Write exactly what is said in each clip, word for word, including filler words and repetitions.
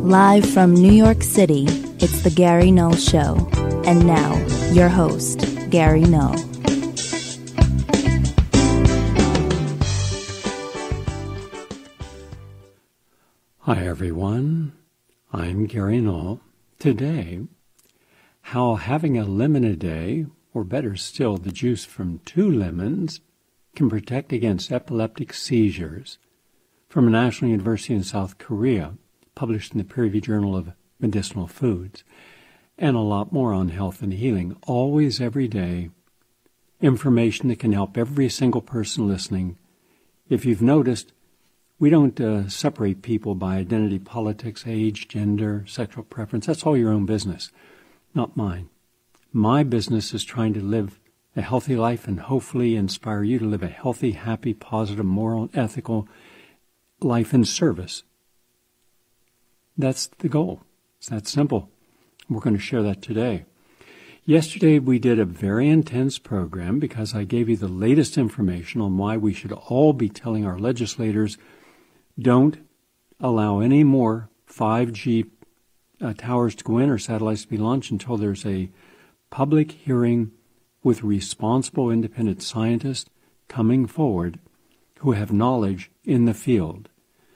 Live from New York City, it's the Gary Null Show. And now, your host, Gary Null. Hi everyone, I'm Gary Null. Today, how having a lemon a day, or better still, the juice from two lemons, can protect against epileptic seizures, from a national university in South Korea, published in the peer-reviewed Journal of Medicinal Foods, and a lot more on health and healing. Always, every day, information that can help every single person listening. If you've noticed, we don't uh, separate people by identity politics, age, gender, sexual preference. That's all your own business, not mine. My business is trying to live a healthy life and hopefully inspire you to live a healthy, happy, positive, moral, ethical life in service. That's the goal. It's that simple. We're going to share that today. Yesterday we did a very intense program because I gave you the latest information on why we should all be telling our legislators, don't allow any more five G uh, towers to go in or satellites to be launched until there's a public hearing with responsible independent scientists coming forward who have knowledge in the field.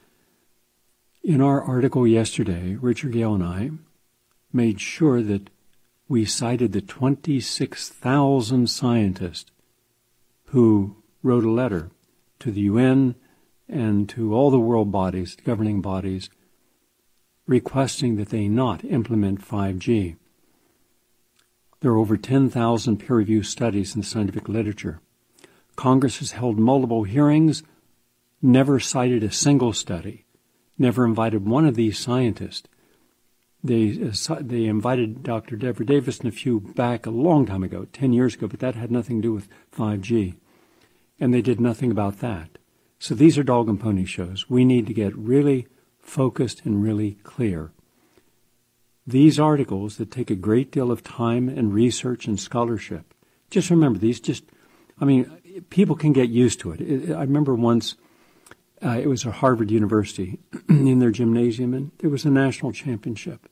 In our article yesterday, Richard Gale and I made sure that we cited the twenty-six thousand scientists who wrote a letter to the U N and to all the world bodies, governing bodies, requesting that they not implement five G. There are over ten thousand peer-reviewed studies in the scientific literature. Congress has held multiple hearings, never cited a single study. Never invited one of these scientists. They uh, they invited Doctor Deborah Davis and a few back a long time ago, ten years ago, but that had nothing to do with five G. And they did nothing about that. So these are dog and pony shows. We need to get really focused and really clear. These articles that take a great deal of time and research and scholarship, just remember these just, I mean, people can get used to it. I remember once, Uh, it was at Harvard University in their gymnasium, and it was a national championship.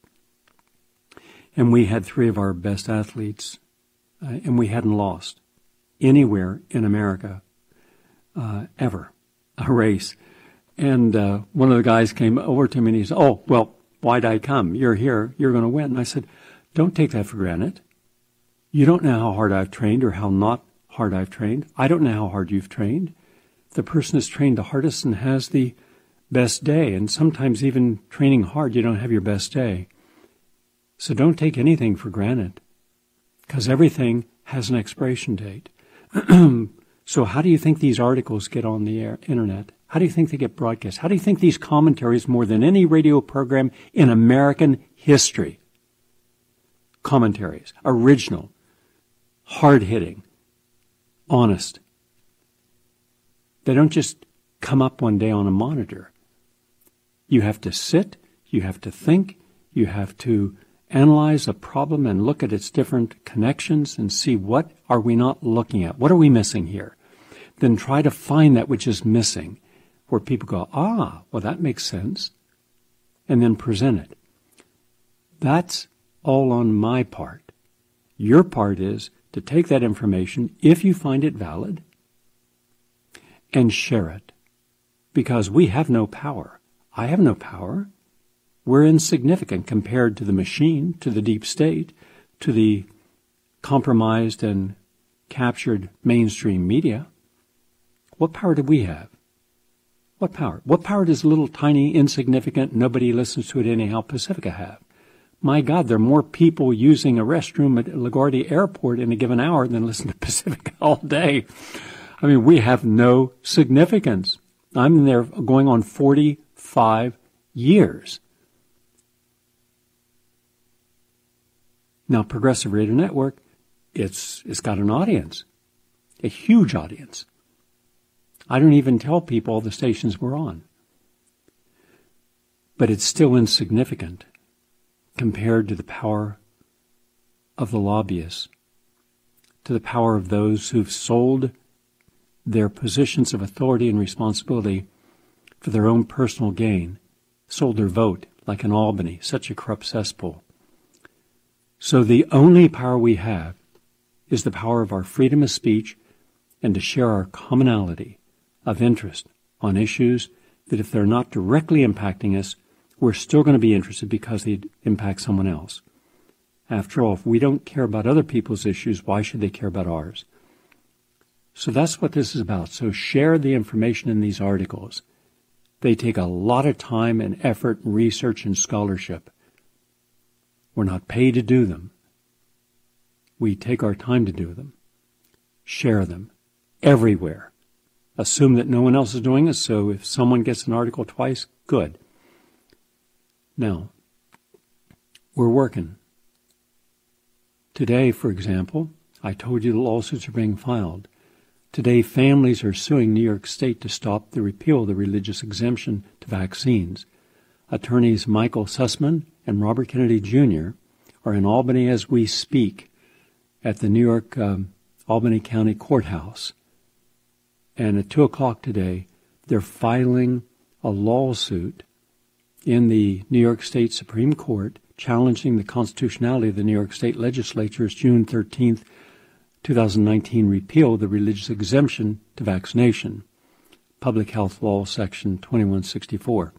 And we had three of our best athletes, uh, and we hadn't lost anywhere in America uh, ever a race. And uh, one of the guys came over to me and he said, "Oh, well, why'd I come? You're here. You're going to win." And I said, "Don't take that for granted. You don't know how hard I've trained or how not hard I've trained. I don't know how hard you've trained. The person is trained the hardest and has the best day. And sometimes even training hard, you don't have your best day. So don't take anything for granted, because everything has an expiration date." So how do you think these articles get on the air, internet? How do you think they get broadcast? How do you think these commentaries, more than any radio program in American history, commentaries, original, hard-hitting, honest, they don't just come up one day on a monitor. You have to sit, you have to think, you have to analyze a problem and look at its different connections and see what are we not looking at? What are we missing here? Then try to find that which is missing, where people go, ah, well, that makes sense, and then present it. That's all on my part. Your part is to take that information, if you find it valid, and share it, because we have no power. I have no power. We're insignificant compared to the machine, to the deep state, to the compromised and captured mainstream media. What power do we have? What power? What power does little tiny insignificant, nobody listens to it anyhow Pacifica have? My God, there are more people using a restroom at LaGuardia Airport in a given hour than listen to Pacifica all day. I mean, we have no significance. I'm there going on forty-five years. Now, Progressive Radio Network, it's it's got an audience, a huge audience. I don't even tell people all the stations we're on. But it's still insignificant compared to the power of the lobbyists, to the power of those who've sold their positions of authority and responsibility for their own personal gain, sold their vote like in Albany, such a corrupt cesspool. So the only power we have is the power of our freedom of speech and to share our commonality of interest on issues that if they're not directly impacting us, we're still going to be interested because they impact someone else. After all, if we don't care about other people's issues, why should they care about ours? So that's what this is about. So share the information in these articles. They take a lot of time and effort and research and scholarship. We're not paid to do them. We take our time to do them. Share them everywhere. Assume that no one else is doing it, so if someone gets an article twice, good. Now, we're working. Today, for example, I told you the lawsuits are being filed. Today, families are suing New York State to stop the repeal of the religious exemption to vaccines. Attorneys Michael Sussman and Robert Kennedy Junior are in Albany as we speak at the New York um, Albany County Courthouse. And at two o'clock today, they're filing a lawsuit in the New York State Supreme Court challenging the constitutionality of the New York State Legislature's June thirteenth, twenty nineteen repeal of the religious exemption to vaccination, Public Health Law, Section twenty-one sixty-four.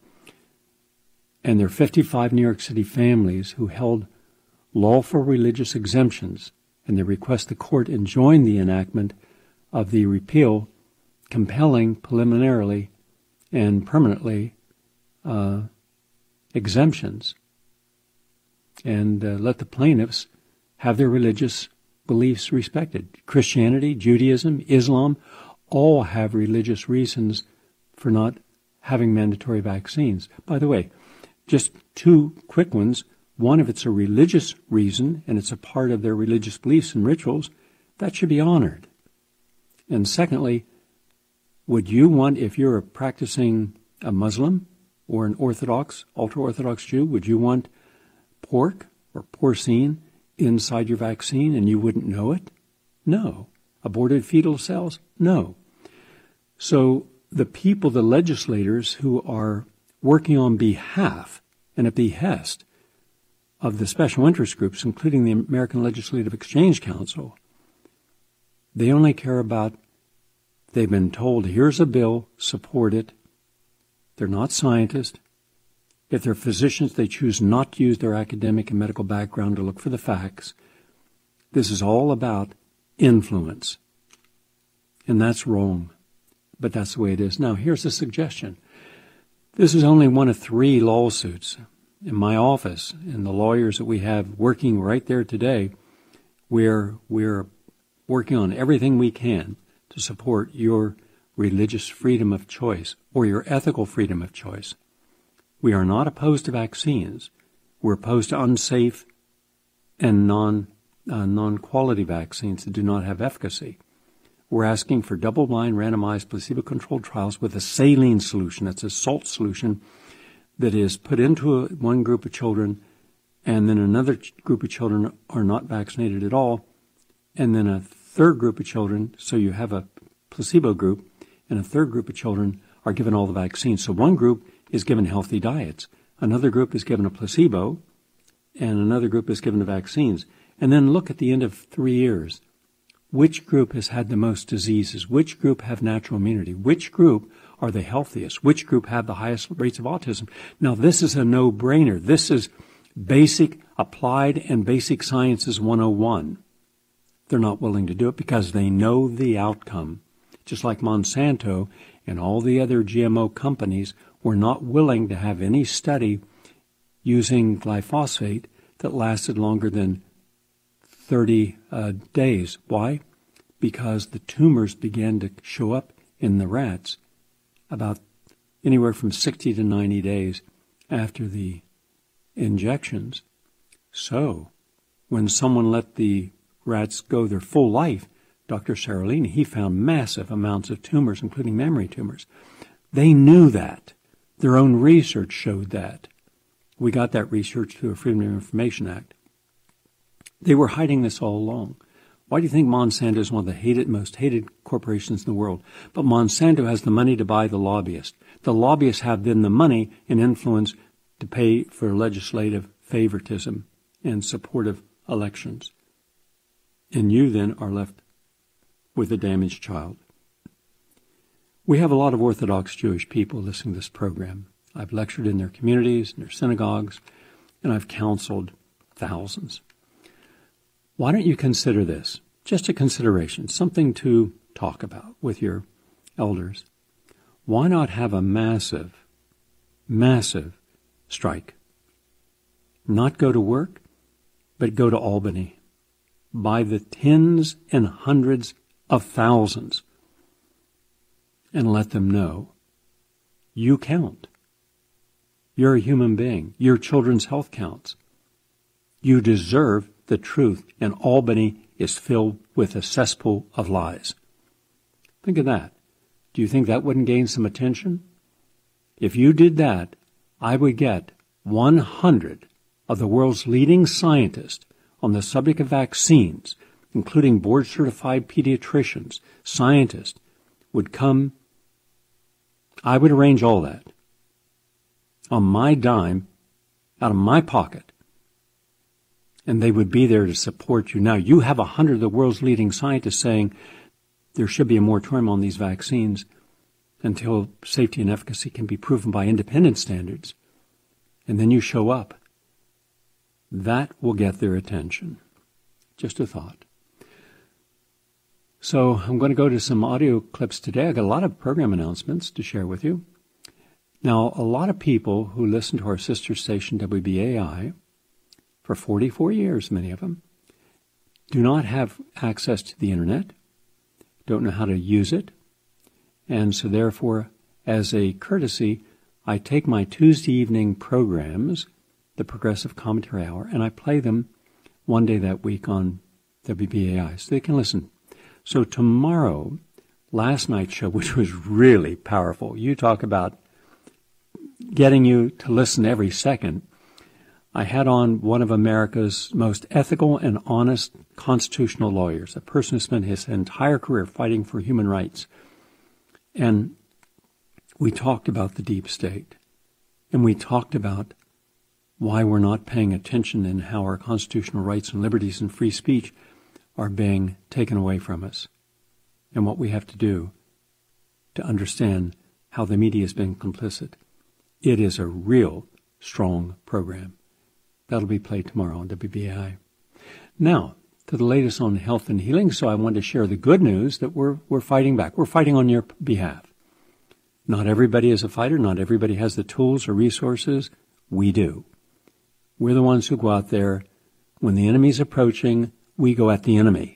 And there are fifty-five New York City families who held lawful religious exemptions, and they request the court enjoin the enactment of the repeal, compelling preliminarily and permanently uh, exemptions, and uh, let the plaintiffs have their religious beliefs respected. Christianity, Judaism, Islam, all have religious reasons for not having mandatory vaccines. By the way, just two quick ones. One, if it's a religious reason and it's a part of their religious beliefs and rituals, that should be honored. And secondly, would you want, if you're a practicing a Muslim or an Orthodox, ultra-Orthodox Jew, would you want pork or porcine inside your vaccine and you wouldn't know it? No. Aborted fetal cells? No. So the people, the legislators who are working on behalf and at behest of the special interest groups, including the American Legislative Exchange Council, they only care about, they've been told, here's a bill, support it. They're not scientists. If they're physicians, they choose not to use their academic and medical background to look for the facts. This is all about influence. And that's wrong. But that's the way it is. Now, here's a suggestion. This is only one of three lawsuits. In my office, and the lawyers that we have working right there today, we're, we're working on everything we can to support your religious freedom of choice or your ethical freedom of choice. We are not opposed to vaccines. We're opposed to unsafe and non, uh, non-quality vaccines that do not have efficacy. We're asking for double-blind, randomized, placebo-controlled trials with a saline solution. That's a salt solution that is put into a, one group of children, and then another ch- group of children are not vaccinated at all, and then a third group of children, so you have a placebo group, and a third group of children are given all the vaccines. So one group is given healthy diets, another group is given a placebo, and another group is given the vaccines. And then look at the end of three years. Which group has had the most diseases? Which group have natural immunity? Which group are the healthiest? Which group have the highest rates of autism? Now, this is a no-brainer. This is basic applied and basic sciences one oh one. They're not willing to do it because they know the outcome. Just like Monsanto and all the other G M O companies were not willing to have any study using glyphosate that lasted longer than thirty uh, days. Why? Because the tumors began to show up in the rats about anywhere from sixty to ninety days after the injections. So when someone let the rats go their full life, Doctor Seralini, he found massive amounts of tumors, including memory tumors. They knew that. Their own research showed that. We got that research through the Freedom of Information Act. They were hiding this all along. Why do you think Monsanto is one of the hated, most hated corporations in the world? But Monsanto has the money to buy the lobbyists. The lobbyists have then the money and influence to pay for legislative favoritism and supportive elections. And you then are left with a damaged child. We have a lot of Orthodox Jewish people listening to this program. I've lectured in their communities, in their synagogues, and I've counseled thousands. Why don't you consider this? Just a consideration, something to talk about with your elders. Why not have a massive, massive strike? Not go to work, but go to Albany by the tens and hundreds of thousands and let them know you count. You're a human being. Your children's health counts. You deserve the truth, and Albany is filled with a cesspool of lies. Think of that. Do you think that wouldn't gain some attention? If you did that, I would get one hundred of the world's leading scientists on the subject of vaccines, including board-certified pediatricians, scientists, would come. I would arrange all that on my dime, out of my pocket, and they would be there to support you. Now, you have a hundred of the world's leading scientists saying there should be a moratorium on these vaccines until safety and efficacy can be proven by independent standards, and then you show up. That will get their attention. Just a thought. So I'm going to go to some audio clips today. I've got a lot of program announcements to share with you. Now, a lot of people who listen to our sister station, W B A I, for forty-four years, many of them, do not have access to the Internet, don't know how to use it, and so therefore, as a courtesy, I take my Tuesday evening programs, the Progressive Commentary Hour, and I play them one day that week on W B A I, so they can listen. So tomorrow, last night's show, which was really powerful, you talk about getting you to listen every second, I had on one of America's most ethical and honest constitutional lawyers, a person who spent his entire career fighting for human rights. And we talked about the deep state. And we talked about why we're not paying attention and how our constitutional rights and liberties and free speech are being taken away from us. And what we have to do to understand how the media has been complicit. It is a real strong program. That'll be played tomorrow on W B A I. Now, to the latest on health and healing, so I wanted to share the good news that we're we're fighting back. We're fighting on your behalf. Not everybody is a fighter. Not everybody has the tools or resources. We do. We're the ones who go out there. When the enemy's approaching, we go at the enemy.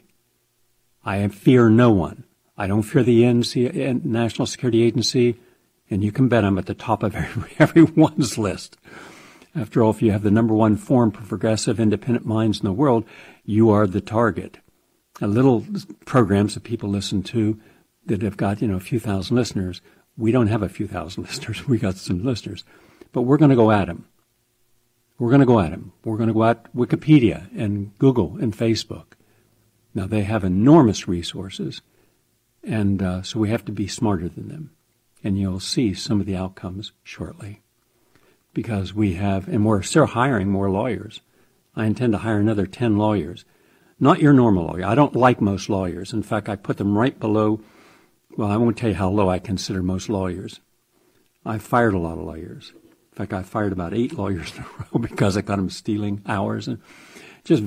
I fear no one. I don't fear the N C, National Security Agency, and you can bet I'm at the top of every, everyone's list. After all, if you have the number one forum for progressive, independent minds in the world, you are the target. A little programs that people listen to that have got, you know, a few thousand listeners. We don't have a few thousand listeners. We got some listeners. But we're going to go at them. We're going to go at them. We're going to go at Wikipedia and Google and Facebook. Now, they have enormous resources, and uh, so we have to be smarter than them. And you'll see some of the outcomes shortly. Because we have, and we're still hiring more lawyers. I intend to hire another ten lawyers. Not your normal lawyer. I don't like most lawyers. In fact, I put them right below, well, I won't tell you how low I consider most lawyers. I fired a lot of lawyers. In fact, I fired about eight lawyers in a row because I got them stealing hours. And just,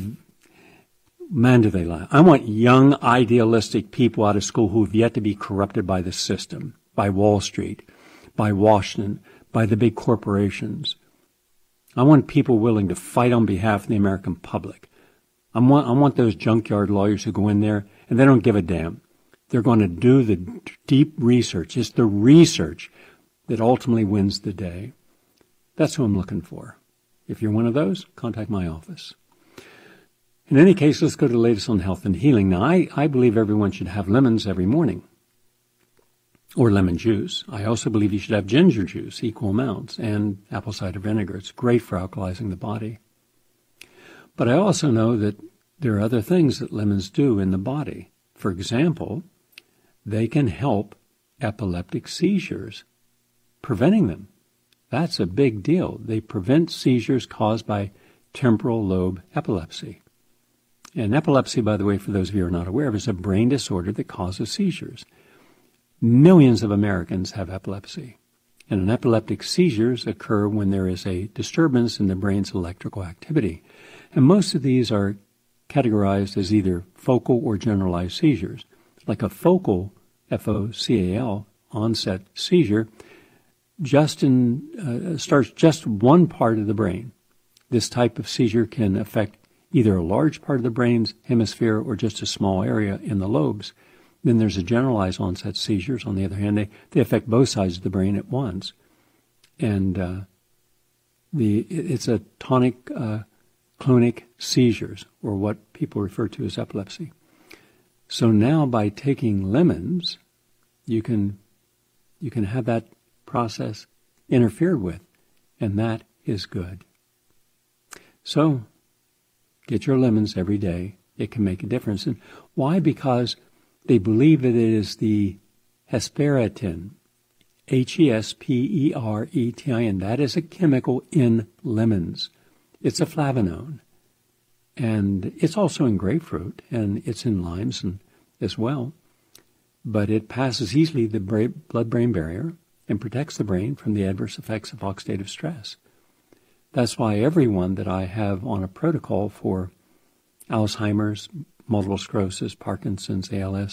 man, do they lie. I want young, idealistic people out of school who have yet to be corrupted by the system, by Wall Street, by Washington, by the big corporations. I want people willing to fight on behalf of the American public. I want, I want those junkyard lawyers who go in there and they don't give a damn. They're going to do the deep research. It's the research that ultimately wins the day. That's who I'm looking for. If you're one of those, contact my office. In any case, let's go to the latest on health and healing. Now, I, I believe everyone should have lemons every morning. Or lemon juice. I also believe you should have ginger juice, equal amounts, and apple cider vinegar. It's great for alkalizing the body. But I also know that there are other things that lemons do in the body. For example, they can help epileptic seizures, preventing them. That's a big deal. They prevent seizures caused by temporal lobe epilepsy. And epilepsy, by the way, for those of you who are not aware of, is a brain disorder that causes seizures. Millions of Americans have epilepsy. And an epileptic seizures occur when there is a disturbance in the brain's electrical activity. And most of these are categorized as either focal or generalized seizures. Like a focal, F O C A L, onset seizure, just in, uh, starts just one part of the brain. This type of seizure can affect either a large part of the brain's hemisphere or just a small area in the lobes. Then there's a generalized onset seizures. On the other hand, they, they affect both sides of the brain at once. And uh, the it's a tonic uh, clonic seizures, or what people refer to as epilepsy. So now by taking lemons, you can you can have that process interfered with, and that is good. So get your lemons every day. It can make a difference. And why? Because they believe that it is the hesperetin, H E S P E R E T I N. That is a chemical in lemons. It's a flavonone. And it's also in grapefruit, and it's in limes and, as well. But it passes easily the blood-brain barrier and protects the brain from the adverse effects of oxidative stress. That's why everyone that I have on a protocol for Alzheimer's, multiple sclerosis, Parkinson's, A L S,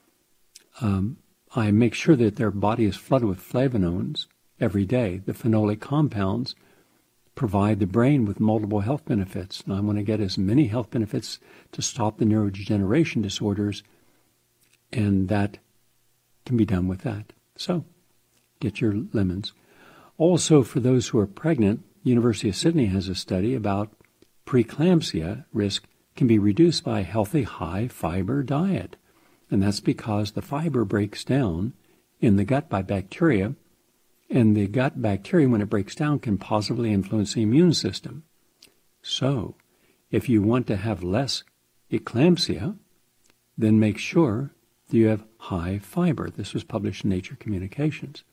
um, I make sure that their body is flooded with flavonones every day. The phenolic compounds provide the brain with multiple health benefits. And I want to get as many health benefits to stop the neurodegeneration disorders, and that can be done with that. So get your lemons. Also, for those who are pregnant, University of Sydney has a study about preeclampsia risk can be reduced by a healthy high-fiber diet. And that's because the fiber breaks down in the gut by bacteria, and the gut bacteria, when it breaks down, can positively influence the immune system. So, if you want to have less eclampsia, then make sure that you have high fiber. This was published in Nature Communications.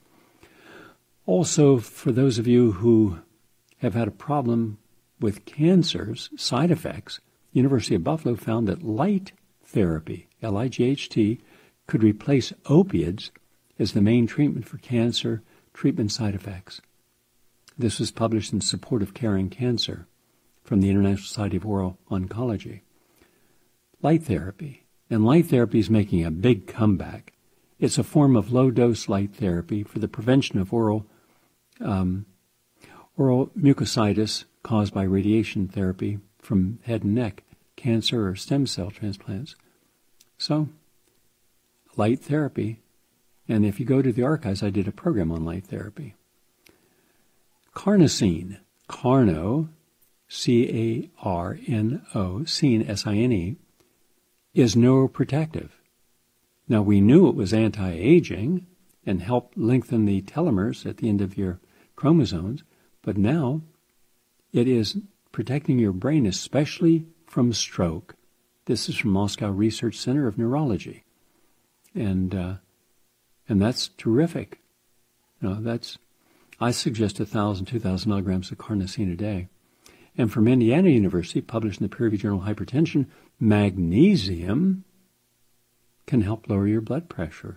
Also, for those of you who have had a problem with cancer's side effects, University of Buffalo found that light therapy, L I G H T, could replace opiates as the main treatment for cancer treatment side effects. This was published in Support of Caring Cancer from the International Society of Oral Oncology. Light therapy. And light therapy is making a big comeback. It's a form of low-dose light therapy for the prevention of oral um, oral mucositis caused by radiation therapy from head and neck, cancer, or stem cell transplants. So, light therapy. And if you go to the archives, I did a program on light therapy. Carnosine, carno, C A R N O, sine, S I N E, is neuroprotective. Now, we knew it was anti-aging and helped lengthen the telomeres at the end of your chromosomes, but now it is protecting your brain, especially from stroke. This is from Moscow Research Center of Neurology. And uh, and that's terrific. You know, that's, I suggest one thousand, two thousand milligrams of carnosine a day. And from Indiana University, published in the peer-reviewed journal Hypertension, magnesium can help lower your blood pressure.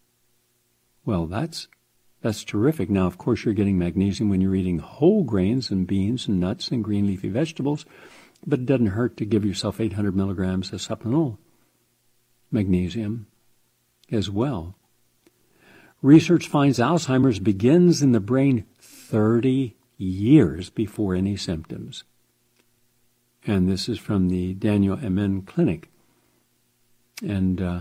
Well, that's that's terrific. Now, of course, you're getting magnesium when you're eating whole grains and beans and nuts and green leafy vegetables, but it doesn't hurt to give yourself eight hundred milligrams of supplemental magnesium as well. Research finds Alzheimer's begins in the brain thirty years before any symptoms. And this is from the Daniel M N Clinic. And uh,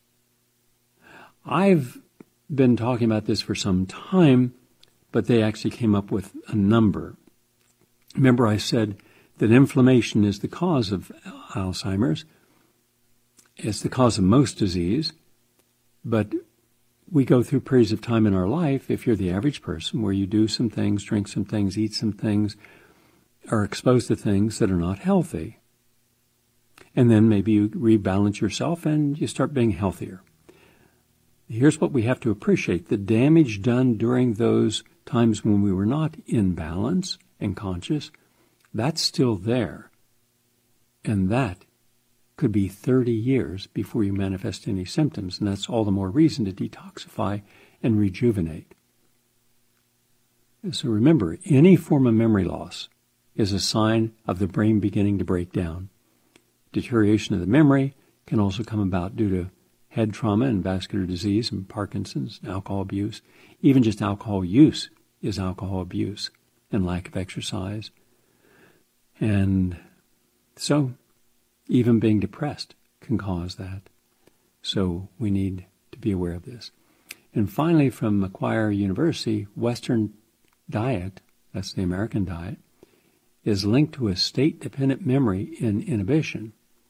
I've been talking about this for some time, but they actually came up with a number. Remember, I said that inflammation is the cause of Alzheimer's. It's the cause of most disease, but we go through periods of time in our life, if you're the average person, where you do some things, drink some things, eat some things, are exposed to things that are not healthy. And then maybe you rebalance yourself and you start being healthier. here's what we have to appreciate. The damage done during those times when we were not in balance and conscious, that's still there. And that could be thirty years before you manifest any symptoms, and that's all the more reason to detoxify and rejuvenate. So remember, any form of memory loss is a sign of the brain beginning to break down. Deterioration of the memory can also come about due to head trauma and vascular disease and Parkinson's and alcohol abuse. Even just alcohol use is alcohol abuse and lack of exercise. And so even being depressed can cause that. So we need to be aware of this. And finally, from Macquarie University, Western diet, that's the American diet, is linked to a state-dependent memory in inhibition.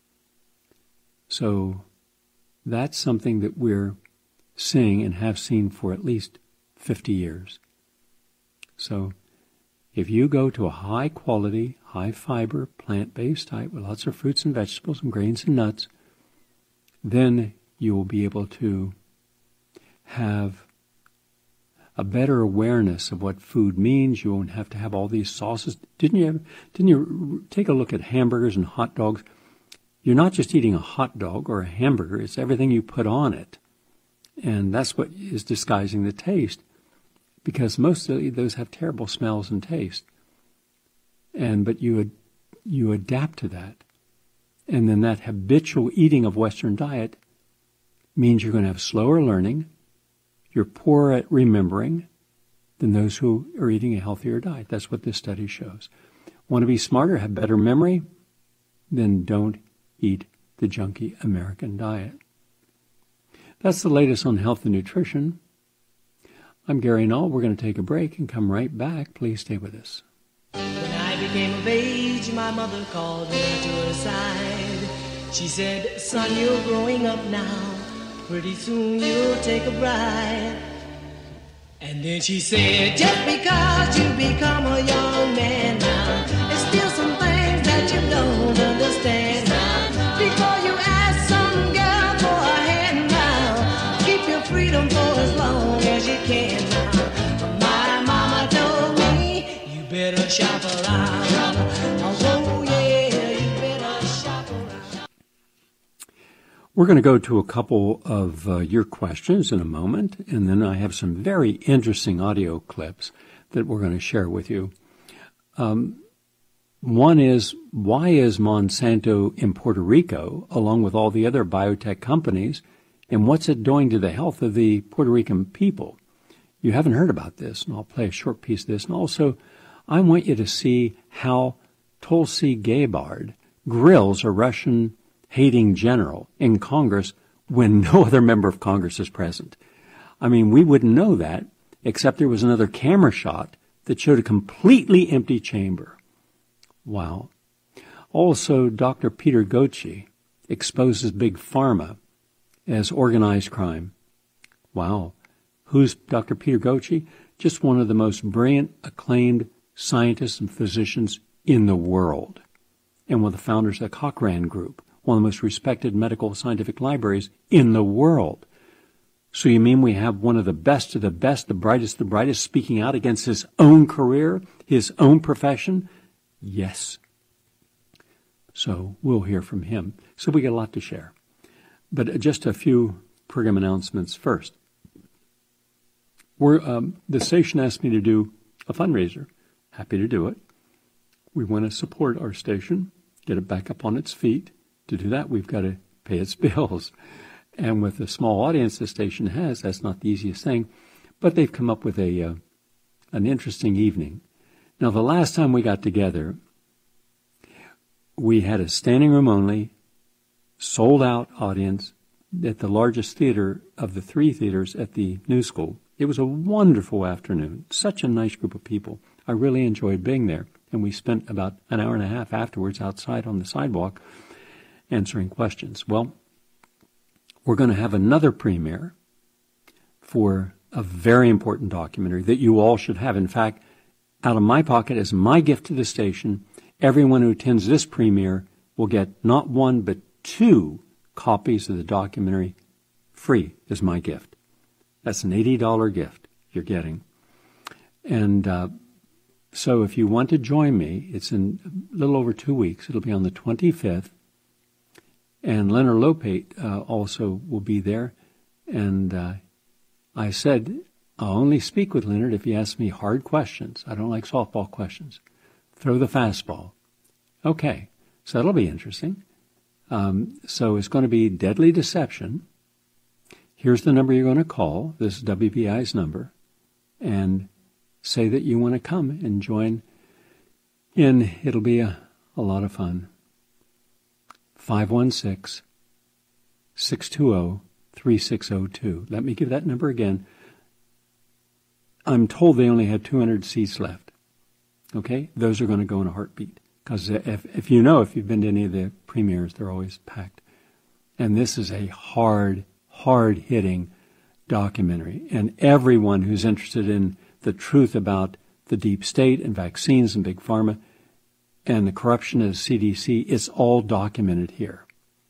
So that's something that we're seeing and have seen for at least fifty years. So if you go to a high-quality, high-fiber, plant-based diet with lots of fruits and vegetables and grains and nuts, then you will be able to have a better awareness of what food means. You won't have to have all these sauces. Didn't you ever, didn't you take a look at hamburgers and hot dogs? You're not just eating a hot dog or a hamburger, it's everything you put on it. And that's what is disguising the taste, because most of those have terrible smells and taste. And but you you adapt to that. And then that habitual eating of Western diet means you're going to have slower learning. You're poorer at remembering than those who are eating a healthier diet. That's what this study shows. Want to be smarter, have better memory? Then don't eat the junky American diet. That's the latest on health and nutrition. I'm Gary Null. We're going to take a break and come right back. Please stay with us. When I became of age, my mother called me to her side. She said, son, you're growing up now. Pretty soon you'll take a bride. And then she said, just because you become a young man now, there's still some things that you don't understand now. Before you ask some girl for a hand now, keep your freedom for as long as you can now. My mama told me, you better shop around. Oh yeah, you better shop around. We're going to go to a couple of uh, your questions in a moment, and then I have some very interesting audio clips that we're going to share with you. Um, one is, why is Monsanto in Puerto Rico, along with all the other biotech companies, and what's it doing to the health of the Puerto Rican people? You haven't heard about this, and I'll play a short piece of this. And also, I want you to see how Tulsi Gabbard grills a Russian hating general in Congress when no other member of Congress is present. I mean, we wouldn't know that, except there was another camera shot that showed a completely empty chamber. Wow. Also, Doctor Peter Gocci exposes Big Pharma as organized crime. Wow. Who's Doctor Peter Gocci? Just one of the most brilliant, acclaimed scientists and physicians in the world, and one of the founders of the Cochrane Group, one of the most respected medical scientific libraries in the world. So you mean we have one of the best of the best, the brightest, the brightest, speaking out against his own career, his own profession? Yes. So we'll hear from him. So we get a lot to share. But just a few program announcements first. We're, um, the station asked me to do a fundraiser. Happy to do it. We want to support our station, get it back up on its feet. To do that, we've got to pay its bills. And with the small audience the station has, that's not the easiest thing. But they've come up with a uh, an interesting evening. Now, the last time we got together, we had a standing room only, sold-out audience at the largest theater of the three theaters at the New School. It was a wonderful afternoon. Such a nice group of people. I really enjoyed being there. And we spent about an hour and a half afterwards outside on the sidewalk answering questions. Well, we're going to have another premiere for a very important documentary that you all should have. In fact, out of my pocket as my gift to the station, everyone who attends this premiere will get not one but two copies of the documentary free as my gift. That's an eighty dollars gift you're getting. And uh, so if you want to join me, it's in a little over two weeks. It'll be on the twenty-fifth. And Leonard Lopate uh, also will be there. And uh, I said, I'll only speak with Leonard if he asks me hard questions. I don't like softball questions. Throw the fastball. Okay, so that'll be interesting. Um, so it's going to be Deadly Deception. Here's the number you're going to call. This is W B I's number. And say that you want to come and join in. It'll be a, a lot of fun. five one six, six two zero, three six zero two. Let me give that number again. I'm told they only had two hundred seats left. Okay? Those are going to go in a heartbeat. Because if, if you know, if you've been to any of the premieres, they're always packed. And this is a hard, hard-hitting documentary. And everyone who's interested in the truth about the deep state and vaccines and big pharma and the corruption of the C D C, it's all documented here.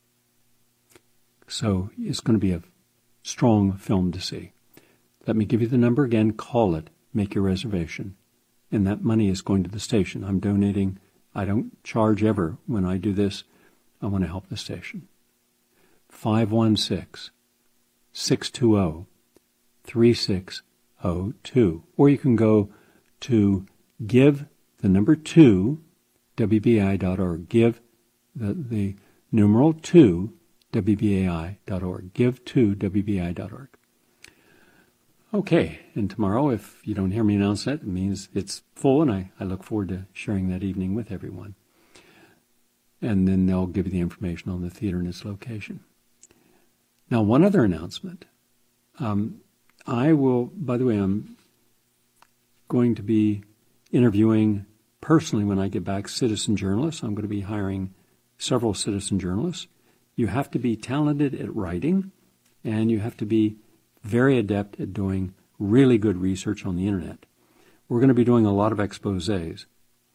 So it's going to be a strong film to see. Let me give you the number again. Call it. Make your reservation. And that money is going to the station. I'm donating. I don't charge ever when I do this. I want to help the station. five one six, six two zero, three six zero two. Or you can go to give the number two, W B A I dot org. Give the, the numeral two, W B A I dot org. Give to W B A I dot org. Okay, and tomorrow, if you don't hear me announce that, it means it's full, and I, I look forward to sharing that evening with everyone. And then they'll give you the information on the theater and its location. Now, one other announcement. Um, I will, by the way, I'm going to be interviewing personally when I get back citizen journalists. I'm going to be hiring several citizen journalists. You have to be talented at writing, and you have to be very adept at doing really good research on the internet. We're going to be doing a lot of exposés.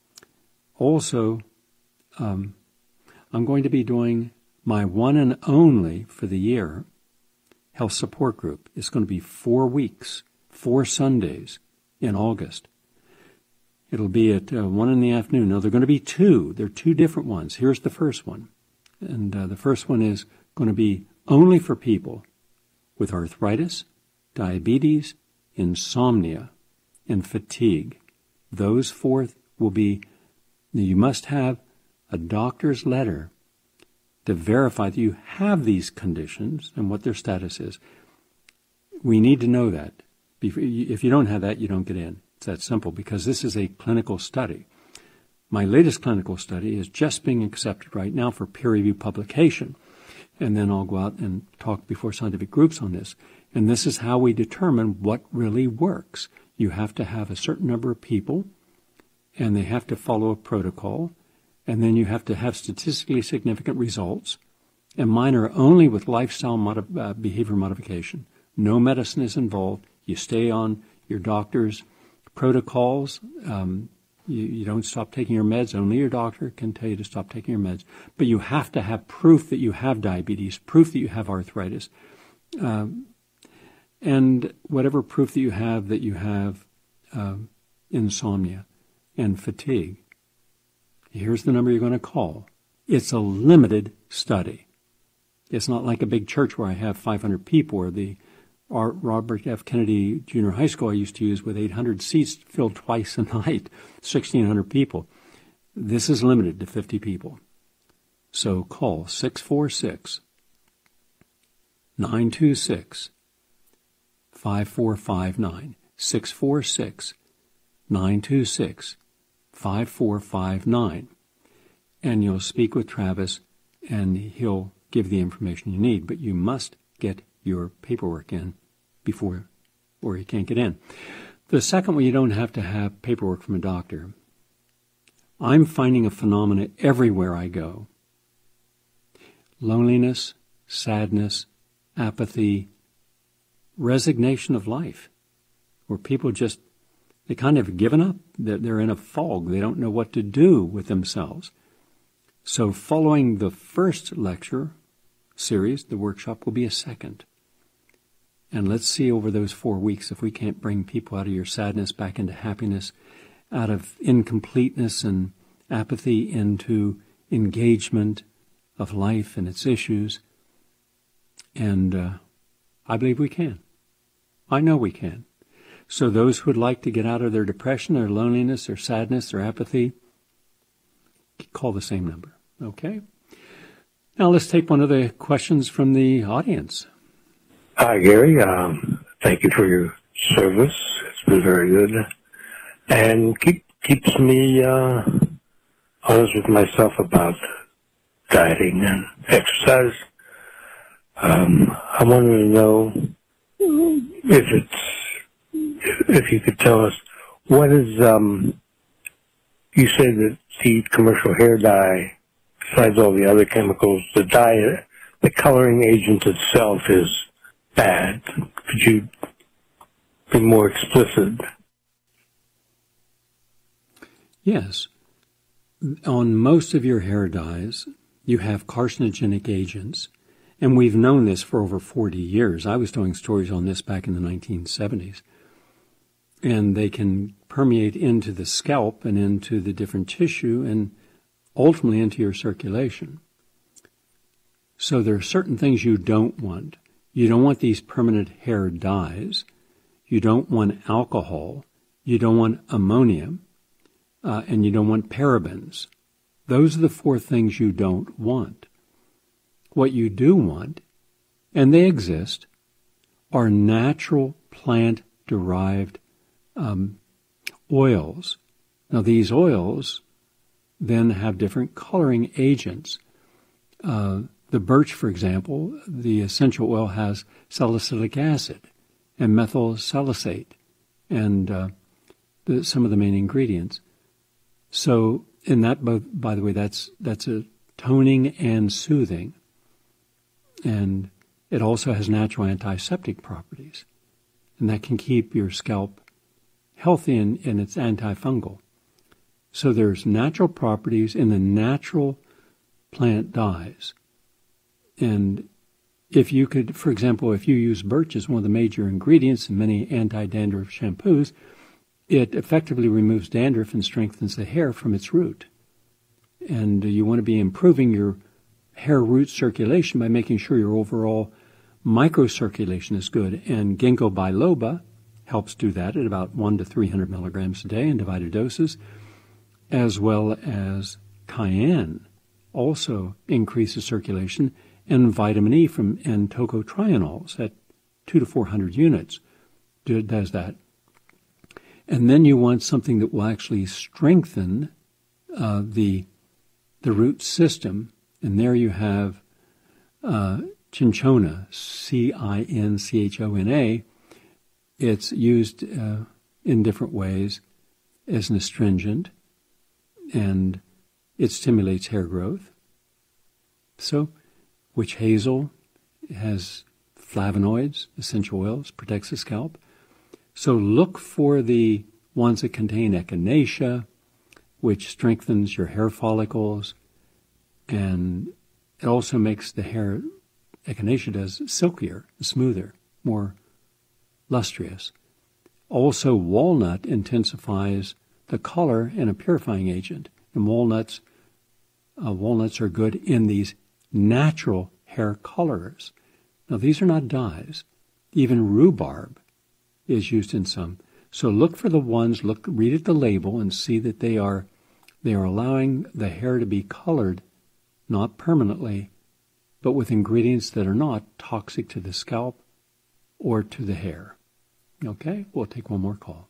Also, um, I'm going to be doing my one and only for the year health support group. It's going to be four weeks, four Sundays in August. It'll be at uh, one in the afternoon. No, they're going to be two. They're two different ones. Here's the first one. And uh, the first one is going to be only for people with arthritis, diabetes, insomnia, and fatigue. Those four will be, you must have a doctor's letter to verify that you have these conditions and what their status is. We need to know that. If you don't have that, you don't get in. It's that simple, because this is a clinical study. My latest clinical study is just being accepted right now for peer-reviewed publication. And then I'll go out and talk before scientific groups on this. And this is how we determine what really works. You have to have a certain number of people, and they have to follow a protocol, and then you have to have statistically significant results. And mine are only with lifestyle modi- uh, behavior modification. No medicine is involved. You stay on your doctor's protocols. Um, You, you don't stop taking your meds. Only your doctor can tell you to stop taking your meds. But you have to have proof that you have diabetes, proof that you have arthritis, um, and whatever proof that you have that you have um, insomnia and fatigue. Here's the number you're going to call. It's a limited study. It's not like a big church where I have five hundred people, or the Our Robert F. Kennedy Junior High School I used to use with eight hundred seats filled twice a night, sixteen hundred people. This is limited to fifty people. So call six four six, nine two six, five four five nine, six four six, nine two six, five four five nine. And you'll speak with Travis, and he'll give the information you need. But you must get your paperwork in before, or you can't get in. The second one, you don't have to have paperwork from a doctor. I'm finding a phenomenon everywhere I go. Loneliness, sadness, apathy, resignation of life, where people just, they kind of have given up. They're, they're in a fog. They don't know what to do with themselves. So following the first lecture series, the workshop will be a second. And let's see over those four weeks if we can't bring people out of your sadness back into happiness, out of incompleteness and apathy into engagement of life and its issues. And uh, I believe we can. I know we can. So those who would like to get out of their depression, their loneliness, their sadness, their apathy, call the same number, okay? Now let's take one of the questions from the audience. Hi, Gary. Um, thank you for your service. It's been very good. And keep, keeps me uh, honest with myself about dieting and exercise. Um, I wanted to know if it's, if you could tell us, what is, um, you say that the commercial hair dye, besides all the other chemicals, the dye, the coloring agent itself is bad. Could you be more explicit? Yes. On most of your hair dyes, you have carcinogenic agents. And we've known this for over forty years. I was doing stories on this back in the nineteen seventies. And they can permeate into the scalp and into the different tissue and ultimately into your circulation. So there are certain things you don't want. You don't want these permanent hair dyes. You don't want alcohol. You don't want ammonium. Uh, and you don't want parabens. Those are the four things you don't want. What you do want, and they exist, are natural plant-derived um, oils. Now, these oils then have different coloring agents. Uh, the birch, for example, the essential oil has salicylic acid and methyl salicylate and uh, the, some of the main ingredients. So, in that, both, by the way, that's that's a toning and soothing. And it also has natural antiseptic properties. And that can keep your scalp healthy, and, and it's antifungal. So there's natural properties in the natural plant dyes. And if you could, for example, if you use birch as one of the major ingredients in many anti-dandruff shampoos, it effectively removes dandruff and strengthens the hair from its root. And you want to be improving your hair root circulation by making sure your overall microcirculation is good. And ginkgo biloba helps do that at about one to three hundred milligrams a day in divided doses, as well as cayenne also increases circulation, and vitamin E from and tocotrienols at two to four hundred units do, does that. And then you want something that will actually strengthen uh, the the root system. And there you have uh, cinchona, C I N C H O N A. It's used uh, in different ways as an astringent, and it stimulates hair growth. So, witch hazel has flavonoids, essential oils, protects the scalp. So look for the ones that contain echinacea, which strengthens your hair follicles, and it also makes the hair, echinacea does, silkier, smoother, more lustrous. Also, walnut intensifies the color and a purifying agent. And walnuts, uh, walnuts are good in these natural hair colorers. Now, these are not dyes. Even rhubarb is used in some. So look for the ones, look, read at the label and see that they are, they are allowing the hair to be colored, not permanently, but with ingredients that are not toxic to the scalp or to the hair. Okay, we'll take one more call.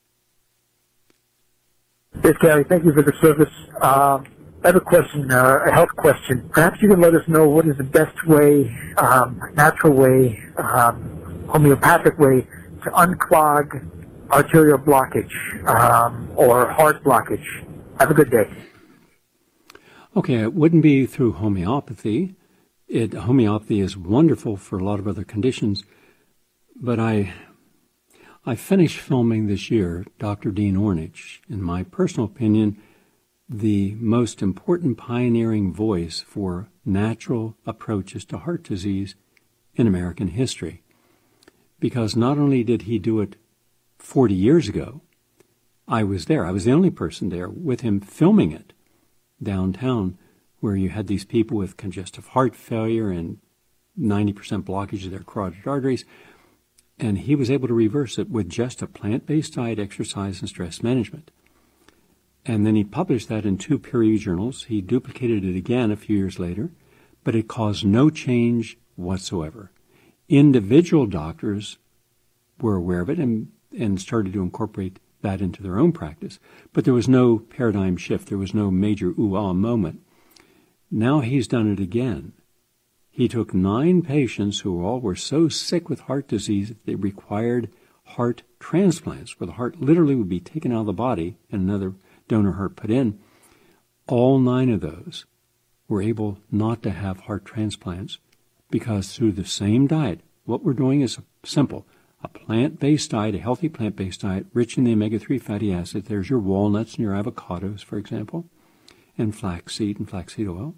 Yes, Gary, thank you for the service. Uh, I have a question, uh, a health question. Perhaps you can let us know what is the best way, um, natural way, um, homeopathic way to unclog arterial blockage um, or heart blockage. Have a good day. Okay, it wouldn't be through homeopathy. It, homeopathy is wonderful for a lot of other conditions, but I I finished filming this year Doctor Dean Ornish, in my personal opinion, the most important pioneering voice for natural approaches to heart disease in American history. because not only did he do it forty years ago, I was there. I was the only person there with him filming it downtown, where you had these people with congestive heart failure and ninety percent blockage of their carotid arteries. And he was able to reverse it with just a plant-based diet, exercise, and stress management. And then he published that in two peer-reviewed journals. He duplicated it again a few years later, but it caused no change whatsoever. Individual doctors were aware of it and, and started to incorporate that into their own practice. But there was no paradigm shift. There was no major ooh-ah moment. Now he's done it again. He took nine patients who all were so sick with heart disease that they required heart transplants, where the heart literally would be taken out of the body and another donor heart put in. All nine of those were able not to have heart transplants because through the same diet, what we're doing is simple. A plant-based diet, a healthy plant-based diet, rich in the omega three fatty acids. There's your walnuts and your avocados, for example, and flaxseed and flaxseed oil.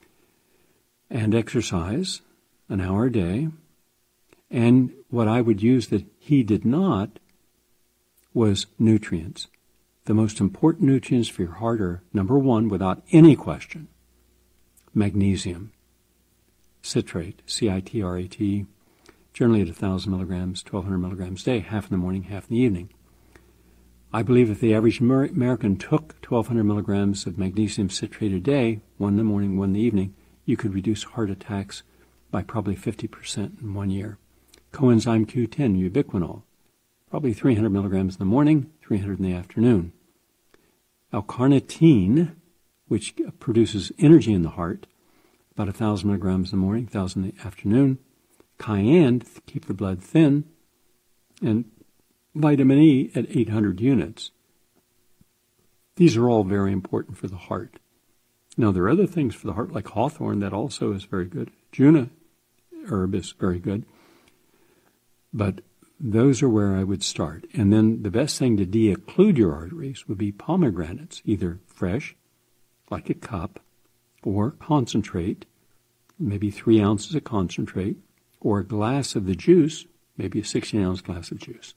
And exercise, an hour a day. And what I would use that he did not was nutrients. The most important nutrients for your heart are, number one, without any question, magnesium, citrate, C I T R A T, generally at one thousand milligrams, twelve hundred milligrams a day, half in the morning, half in the evening. I believe if the average American took twelve hundred milligrams of magnesium citrate a day, one in the morning, one in the evening, you could reduce heart attacks by probably fifty percent in one year. Coenzyme Q ten, ubiquinol, probably three hundred milligrams in the morning, three hundred in the afternoon. L-carnitine, which produces energy in the heart, about one thousand milligrams in the morning, one thousand in the afternoon. Cayenne, to keep the blood thin, and vitamin E at eight hundred units. These are all very important for the heart. Now, there are other things for the heart, like hawthorn, that also is very good. Juna herb is very good. But those are where I would start. And then the best thing to de-occlude your arteries would be pomegranates, either fresh, like a cup, or concentrate, maybe three ounces of concentrate, or a glass of the juice, maybe a sixteen-ounce glass of juice.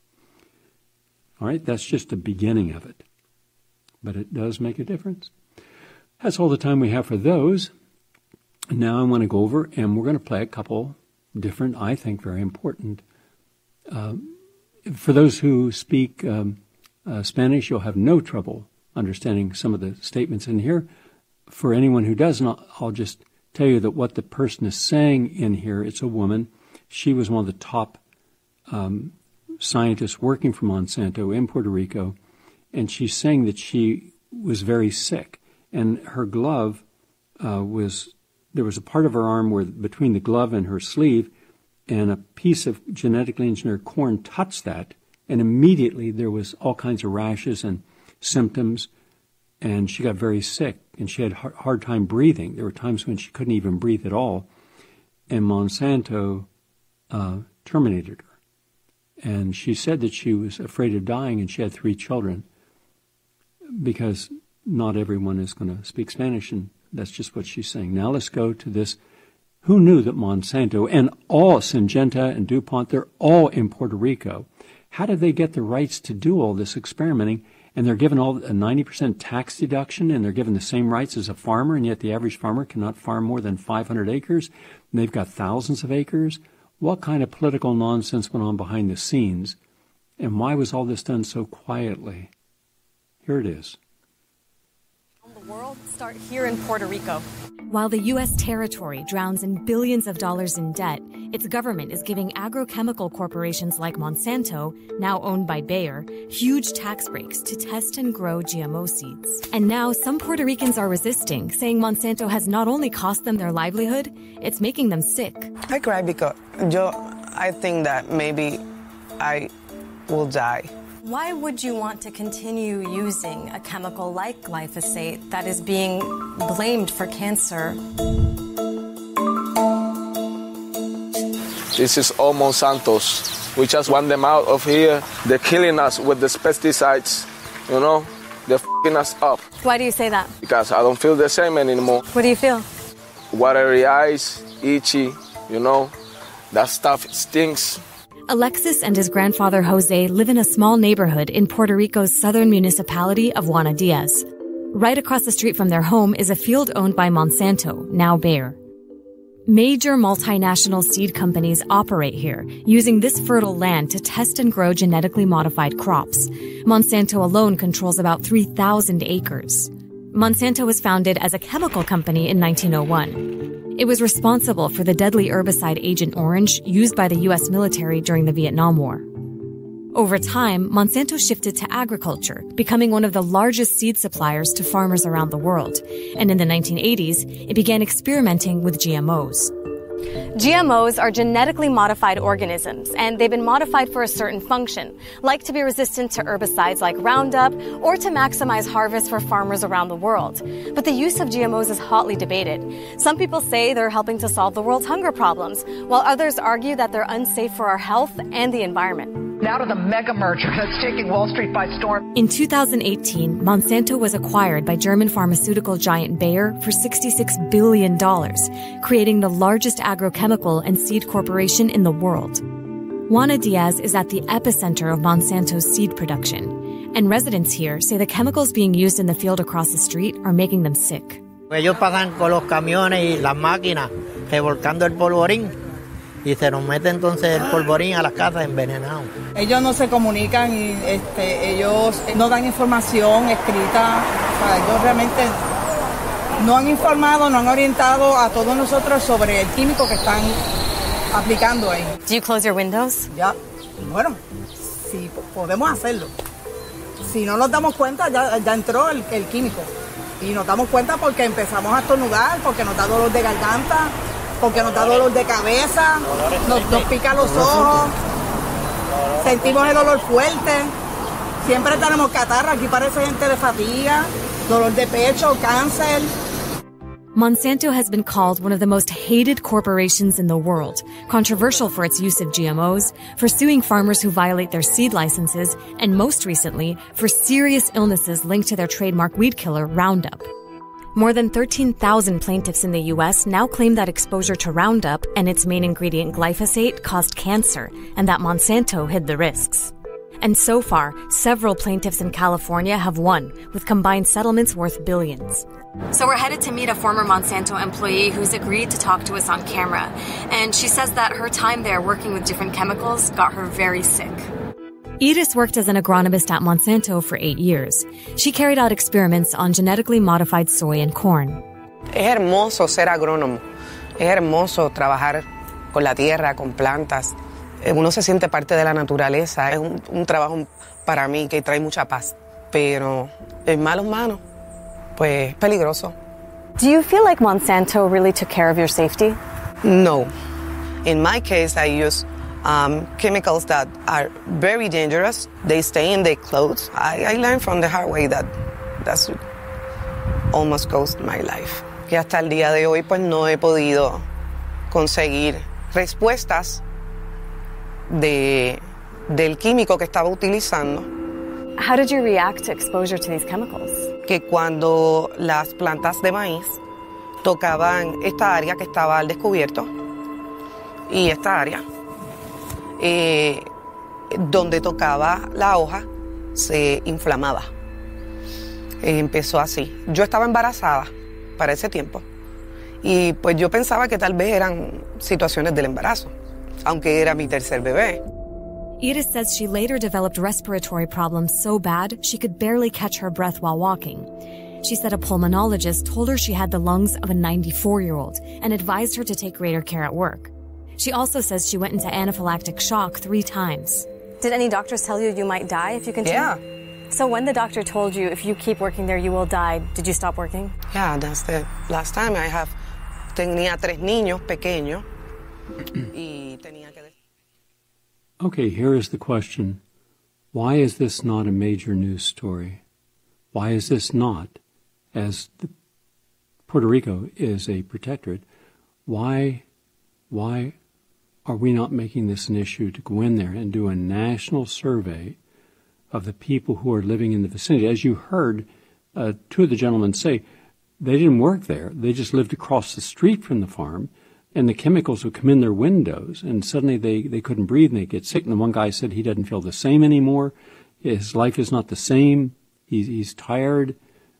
All right, that's just the beginning of it. But it does make a difference. That's all the time we have for those. Now I want to go over, and we're going to play a couple different, I think, very important. Uh, for those who speak um, uh, Spanish, you'll have no trouble understanding some of the statements in here. For anyone who doesn't, I'll just tell you that what the person is saying in here, it's a woman. She was one of the top um, scientists working for Monsanto in Puerto Rico, and she's saying that she was very sick. And her glove uh, was, there was a part of her arm where between the glove and her sleeve, and a piece of genetically engineered corn touched that, and immediately there was all kinds of rashes and symptoms, and she got very sick, and she had a hard time breathing. There were times when she couldn't even breathe at all, and Monsanto uh, terminated her. And she said that she was afraid of dying, and she had three children, because not everyone is going to speak Spanish, and that's just what she's saying. Now let's go to this. Who knew that Monsanto and all Syngenta and DuPont, they're all in Puerto Rico? How did they get the rights to do all this experimenting? And they're given all a ninety percent tax deduction, and they're given the same rights as a farmer, and yet the average farmer cannot farm more than five hundred acres. And they've got thousands of acres. What kind of political nonsense went on behind the scenes? And why was all this done so quietly? Here it is. The world start here in Puerto Rico. While the U S territory drowns in billions of dollars in debt, its government is giving agrochemical corporations like Monsanto, now owned by Bayer, huge tax breaks to test and grow G M O seeds. And now some Puerto Ricans are resisting, saying Monsanto has not only cost them their livelihood, it's making them sick. I cry because yo, I think that maybe I will die. Why would you want to continue using a chemical like glyphosate that is being blamed for cancer? This is all Monsanto's. We just want them out of here. They're killing us with these pesticides, you know? They're f***ing us up. Why do you say that? Because I don't feel the same anymore. What do you feel? Watery eyes, itchy, you know? That stuff stinks. Alexis and his grandfather Jose live in a small neighborhood in Puerto Rico's southern municipality of Juana Diaz. Right across the street from their home is a field owned by Monsanto, now Bayer. Major multinational seed companies operate here, using this fertile land to test and grow genetically modified crops. Monsanto alone controls about three thousand acres. Monsanto was founded as a chemical company in nineteen oh one. It was responsible for the deadly herbicide Agent Orange used by the U S military during the Vietnam War. Over time, Monsanto shifted to agriculture, becoming one of the largest seed suppliers to farmers around the world. And in the nineteen eighties, it began experimenting with G M Os. G M Os are genetically modified organisms, and they've been modified for a certain function, like to be resistant to herbicides like Roundup or to maximize harvest for farmers around the world. But the use of G M Os is hotly debated. Some people say they're helping to solve the world's hunger problems, while others argue that they're unsafe for our health and the environment. Now to the mega merger that's taking Wall Street by storm. In two thousand eighteen, Monsanto was acquired by German pharmaceutical giant Bayer for sixty-six billion dollars, creating the largest agrochemical and seed corporation in the world. Juana Diaz is at the epicenter of Monsanto's seed production, and residents here say the chemicals being used in the field across the street are making them sick. Ellos pasan con los camiones y las máquinas revolcando el polvorín. Y se nos mete entonces el polvorín a las casas envenenado. Ellos no se comunican y este, ellos no dan información escrita. O sea, ellos realmente no han informado, no han orientado a todos nosotros sobre el químico que están aplicando ahí. Do you close your windows? Ya, bueno, si podemos hacerlo. Si no nos damos cuenta, ya, ya entró el, el químico. Y nos damos cuenta porque empezamos a estornudar, porque nos da dolor de garganta, porque nos da dolor de cabeza, nos, nos pica los ojos, sentimos el olor fuerte, siempre tenemos catarro, aquí parece gente de fatiga, dolor de pecho, cáncer. Monsanto has been called one of the most hated corporations in the world, controversial for its use of G M Os, for suing farmers who violate their seed licenses, and most recently, for serious illnesses linked to their trademark weedkiller, Roundup. More than thirteen thousand plaintiffs in the U S now claim that exposure to Roundup and its main ingredient glyphosate caused cancer, and that Monsanto hid the risks. And so far, several plaintiffs in California have won, with combined settlements worth billions. So we're headed to meet a former Monsanto employee who's agreed to talk to us on camera, and she says that her time there working with different chemicals got her very sick. Iris worked as an agronomist at Monsanto for eight years. She carried out experiments on genetically modified soy and corn. Es hermoso ser agrónomo. Es hermoso trabajar con la tierra, con plantas. Uno se siente parte de la naturaleza. Es un, un trabajo para mí que trae mucha paz. Pero en malas manos, pues peligroso. Do you feel like Monsanto really took care of your safety? No. In my case, I use Um, chemicals that are very dangerous. They stay in their clothes. I, I learned from the hard way that that's almost cost my life. Que hasta el día de hoy pues no he podido conseguir respuestas de, del químico que estaba utilizando. How did you react to exposure to these chemicals? Que cuando las plantas de maíz tocaban esta área que estaba al descubierto y esta área, Eh, donde tocaba la hoja se inflamaba. Eh, empezó así. Yo estaba embarazada para ese tiempo y pues yo pensaba que tal vez eran situaciones del embarazo, aunque era mi tercer bebé. Iris says she later developed respiratory problems so bad she could barely catch her breath while walking. She said a pulmonologist told her she had the lungs of a ninety-four-year-old and advised her to take greater care at work. She also says she went into anaphylactic shock three times. Did any doctors tell you you might die if you continue? Yeah. So when the doctor told you if you keep working there you will die, did you stop working? Yeah, that's the last time I have. Tenía tres niños pequeños y tenía que. Okay, here is the question. Why is this not a major news story? Why is this not, as the, Puerto Rico is a protectorate, why, why are we not making this an issue to go in there and do a national survey of the people who are living in the vicinity? As you heard uh, two of the gentlemen say, they didn't work there. They just lived across the street from the farm. and the chemicals would come in their windows, and suddenly they, they couldn't breathe and they get sick. And the one guy said he doesn't feel the same anymore. His life is not the same. He's, he's tired.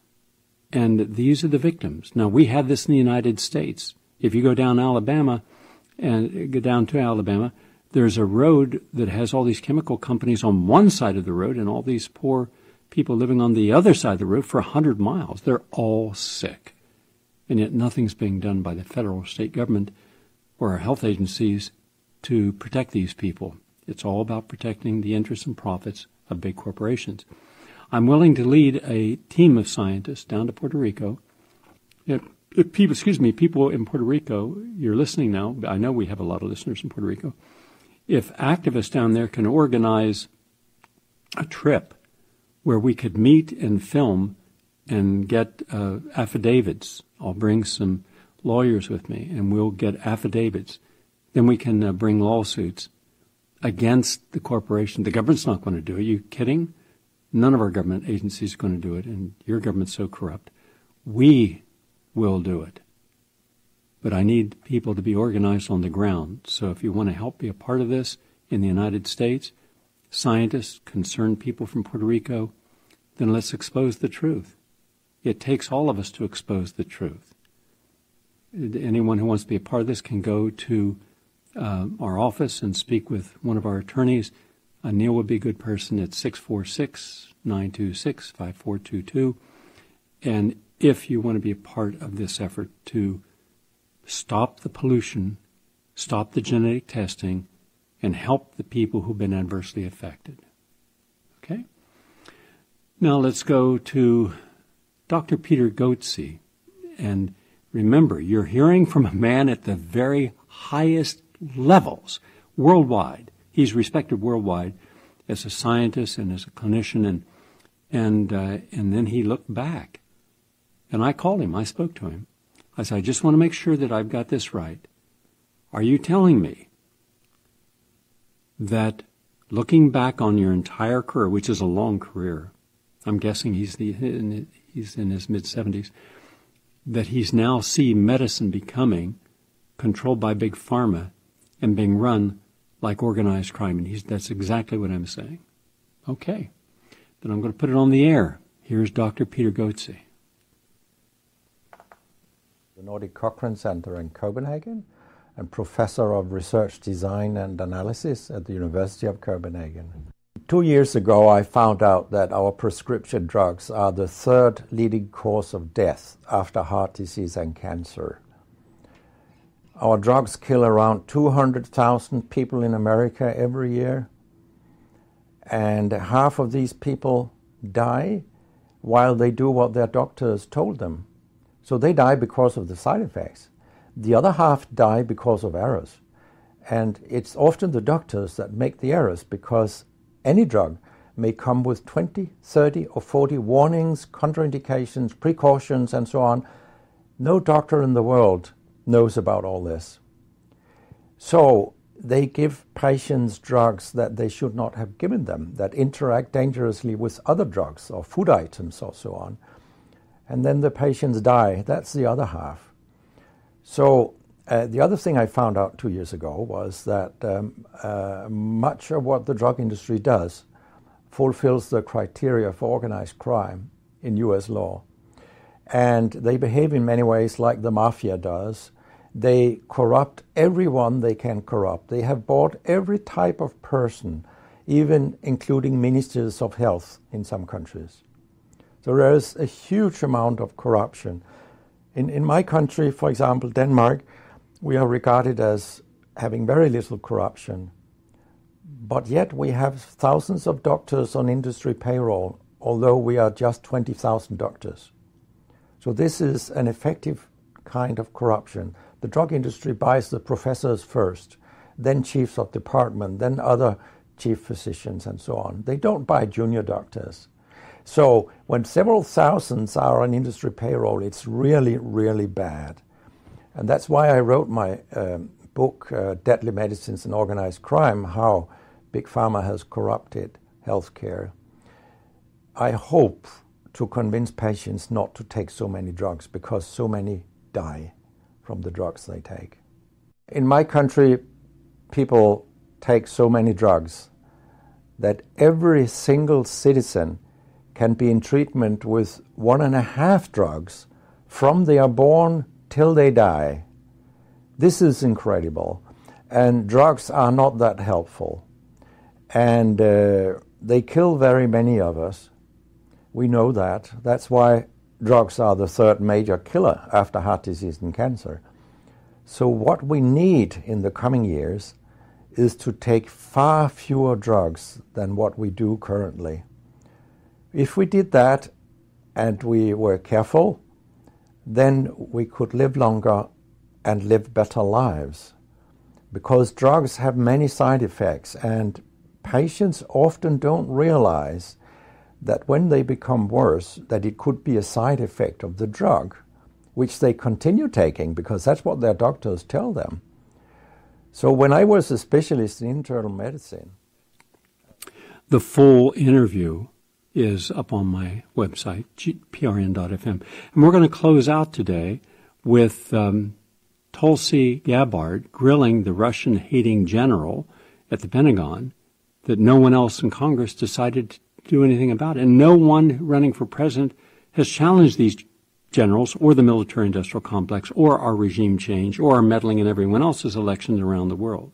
And these are the victims. Now, we have this in the United States. If you go down Alabama and go down to Alabama, there's a road that has all these chemical companies on one side of the road and all these poor people living on the other side of the road for one hundred miles. They're all sick. And yet nothing's being done by the federal or state government or our health agencies to protect these people. It's all about protecting the interests and profits of big corporations. I'm willing to lead a team of scientists down to Puerto Rico. If, if people, excuse me, people in Puerto Rico, you're listening now. I know we have a lot of listeners in Puerto Rico. If activists down there can organize a trip where we could meet and film and get uh, affidavits, I'll bring some lawyers with me, and we'll get affidavits. Then we can uh, bring lawsuits against the corporation. The government's not going to do it. Are you kidding? None of our government agencies are going to do it, and your government's so corrupt. We will do it. But I need people to be organized on the ground. So if you want to help be a part of this in the United States, scientists, concerned people from Puerto Rico, then let's expose the truth. It takes all of us to expose the truth. Anyone who wants to be a part of this can go to uh, our office and speak with one of our attorneys. Uh, Neil would be a good person at six four six, nine two six, five four two two. And if you want to be a part of this effort to stop the pollution, stop the genetic testing, and help the people who've been adversely affected. Okay? Now let's go to Doctor Peter Goetze. And remember, you're hearing from a man at the very highest levels worldwide. He's respected worldwide as a scientist and as a clinician, and and uh, and then he looked back, and I called him. I spoke to him. I said, I just want to make sure that I've got this right. Are you telling me that looking back on your entire career, which is a long career, I'm guessing he's the in, he's in his mid seventies, that he's now see medicine becoming controlled by big pharma and being run like organized crime, and he's, that's exactly what I'm saying. Okay, then I'm going to put it on the air. Here's Doctor Peter Goetze. The Nordic Cochrane Center in Copenhagen and Professor of Research Design and Analysis at the University of Copenhagen. Two years ago, I found out that our prescription drugs are the third leading cause of death after heart disease and cancer. Our drugs kill around two hundred thousand people in America every year, and half of these people die while they do what their doctors told them. So they die because of the side effects. The other half die because of errors. And it's often the doctors that make the errors, because any drug may come with twenty, thirty, or forty warnings, contraindications, precautions, and so on. No doctor in the world knows about all this. So they give patients drugs that they should not have given them, that interact dangerously with other drugs or food items or so on. And then the patients die. That's the other half. So uh, the other thing I found out two years ago was that um, uh, much of what the drug industry does fulfills the criteria for organized crime in U S law. And they behave in many ways like the mafia does. They corrupt everyone they can corrupt. They have bought every type of person, even including ministers of health in some countries. So there is a huge amount of corruption. In, in my country, for example, Denmark, we are regarded as having very little corruption. But yet we have thousands of doctors on industry payroll, although we are just twenty thousand doctors. So this is an effective kind of corruption. The drug industry buys the professors first, then chiefs of department, then other chief physicians and so on. They don't buy junior doctors. So when several thousands are on industry payroll, it's really, really bad. And that's why I wrote my um, book, uh, Deadly Medicines and Organized Crime, How Big Pharma Has Corrupted Healthcare. I hope to convince patients not to take so many drugs, because so many die from the drugs they take. In my country, people take so many drugs that every single citizen can be in treatment with one and a half drugs from they are born till they die. This is incredible. And drugs are not that helpful. And uh, they kill very many of us. We know that. That's why drugs are the third major killer after heart disease and cancer. So what we need in the coming years is to take far fewer drugs than what we do currently. If we did that and we were careful, then we could live longer and live better lives. Because drugs have many side effects, and patients often don't realize that when they become worse, that it could be a side effect of the drug, which they continue taking because that's what their doctors tell them. So when I was a specialist in internal medicine... The full interview is up on my website, p r n dot f m. And we're going to close out today with um, Tulsi Gabbard grilling the Russian-hating general at the Pentagon that no one else in Congress decided to do anything about it. And no one running for president has challenged these generals or the military-industrial complex or our regime change or our meddling in everyone else's elections around the world.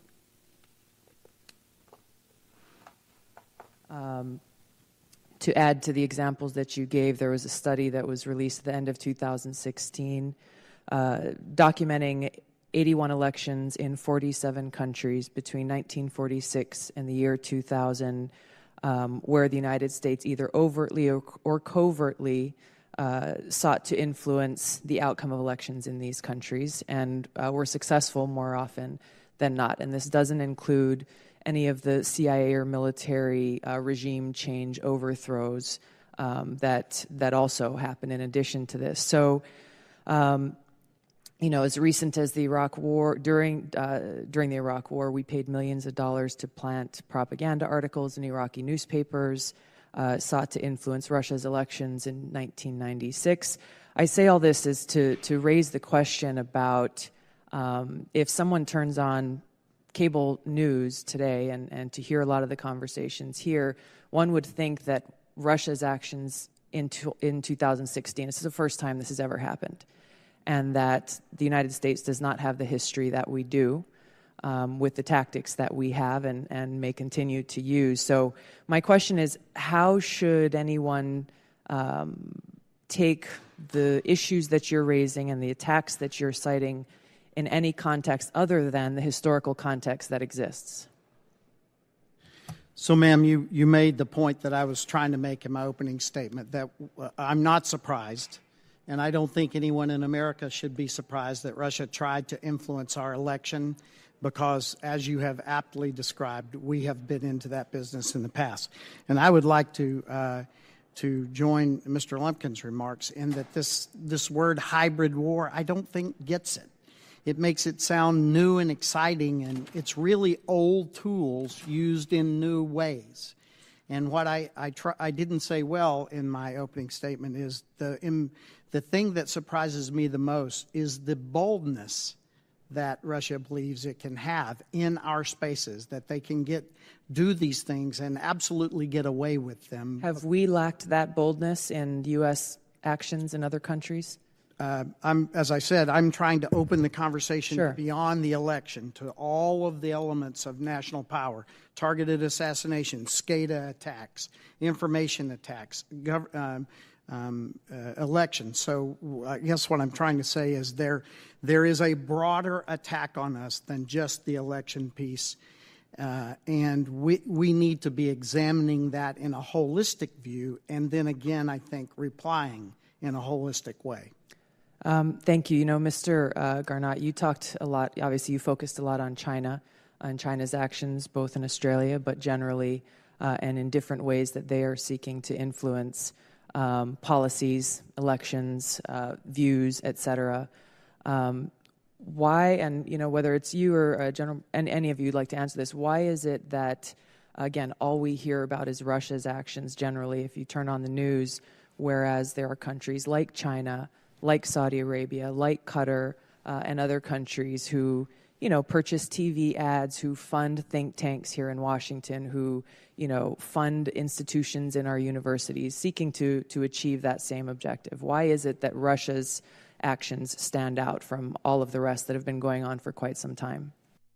Um, to add to the examples that you gave, there was a study that was released at the end of two thousand sixteen uh, documenting eighty-one elections in forty-seven countries between nineteen forty-six and the year two thousand, um, where the United States either overtly or, or covertly uh, sought to influence the outcome of elections in these countries, and uh, were successful more often than not. And this doesn't include any of the C I A or military uh, regime change overthrows um, that that also happen in addition to this. So, um, you know, as recent as the Iraq War, during uh, during the Iraq War, we paid millions of dollars to plant propaganda articles in Iraqi newspapers, uh, sought to influence Russia's elections in nineteen ninety-six. I say all this is to to raise the question about um, if someone turns on cable news today and, and to hear a lot of the conversations here, one would think that Russia's actions in, to, in two thousand sixteen, this is the first time this has ever happened, and that the United States does not have the history that we do um, with the tactics that we have and, and may continue to use. So my question is, how should anyone um, take the issues that you're raising and the attacks that you're citing in any context other than the historical context that exists? So, ma'am, you, you made the point that I was trying to make in my opening statement, that uh, I'm not surprised, and I don't think anyone in America should be surprised that Russia tried to influence our election because, as you have aptly described, we have been into that business in the past. And I would like to uh, to join Mister Lumpkin's remarks in that this, this word hybrid war, I don't think gets it. It makes it sound new and exciting, and it's really old tools used in new ways. And what I I, try, I didn't say well in my opening statement is the in, the thing that surprises me the most is the boldness that Russia believes it can have in our spaces, that they can get do these things and absolutely get away with them. Have we lacked that boldness in U S actions in other countries? Uh, I'm, as I said, I'm trying to open the conversation Sure. beyond the election to all of the elements of national power: targeted assassination, SCADA attacks, information attacks, gov- um, um, uh, elections. So I guess what I'm trying to say is there, there is a broader attack on us than just the election piece, uh, and we we need to be examining that in a holistic view, and then again, I think, replying in a holistic way. Um, thank you. You know, Mister Uh, Garnot, you talked a lot, obviously you focused a lot on China, on China's actions, both in Australia, but generally, uh, and in different ways that they are seeking to influence um, policies, elections, uh, views, et cetera. Um, why, and, you know, whether it's you or uh, General, and any of you would like to answer this, why is it that, again, all we hear about is Russia's actions generally, if you turn on the news, whereas there are countries like China, like Saudi Arabia, like Qatar, uh, and other countries who, you know, purchase T V ads, who fund think tanks here in Washington, who, you know, fund institutions in our universities seeking to, to achieve that same objective? Why is it that Russia's actions stand out from all of the rest that have been going on for quite some time?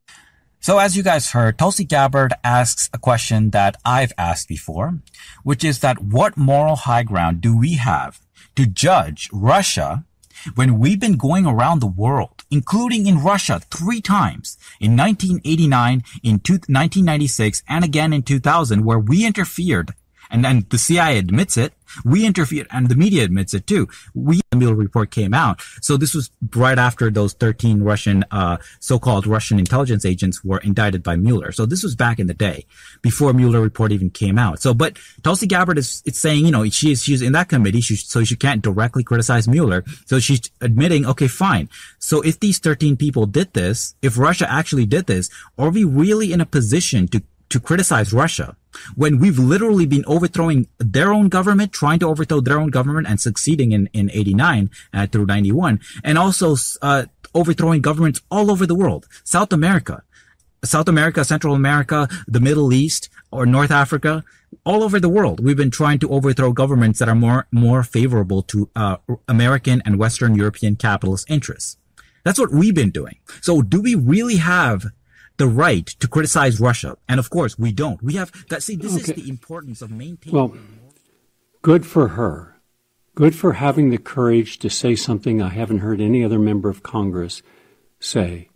So as you guys heard, Tulsi Gabbard asks a question that I've asked before, which is that what moral high ground do we have to judge Russia when we've been going around the world, including in Russia three times, in nineteen eighty-nine, in nineteen ninety-six, and again in two thousand, where we interfered, and then the C I A admits it, we interfered, and the media admits it too. We, the Mueller report came out. So this was right after those thirteen Russian, uh, so-called Russian intelligence agents were indicted by Mueller. So this was back in the day, before Mueller report even came out. So, but Tulsi Gabbard is, it's saying, you know, she is, she's in that committee, she, so she can't directly criticize Mueller. So she's admitting, okay, fine. So if these thirteen people did this, if Russia actually did this, are we really in a position to to criticize Russia when we've literally been overthrowing their own government, trying to overthrow their own government and succeeding in, in eighty-nine uh, through ninety-one, and also uh, overthrowing governments all over the world, South America, South America, Central America, the Middle East, or North Africa, all over the world. We've been trying to overthrow governments that are more, more favorable to uh, American and Western European capitalist interests. That's what we've been doing. So do we really have the right to criticize Russia? And of course, we don't. We have that. See, this okay. is the importance of maintaining. Well, good for her. Good for having the courage to say something I haven't heard any other member of Congress say,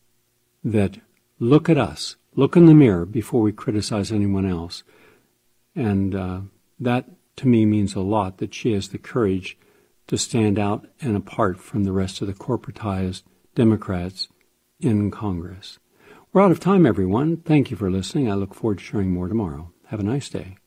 that look at us, look in the mirror before we criticize anyone else. And uh, that, to me, means a lot, that she has the courage to stand out and apart from the rest of the corporatized Democrats in Congress. We're out of time, everyone. Thank you for listening. I look forward to sharing more tomorrow. Have a nice day.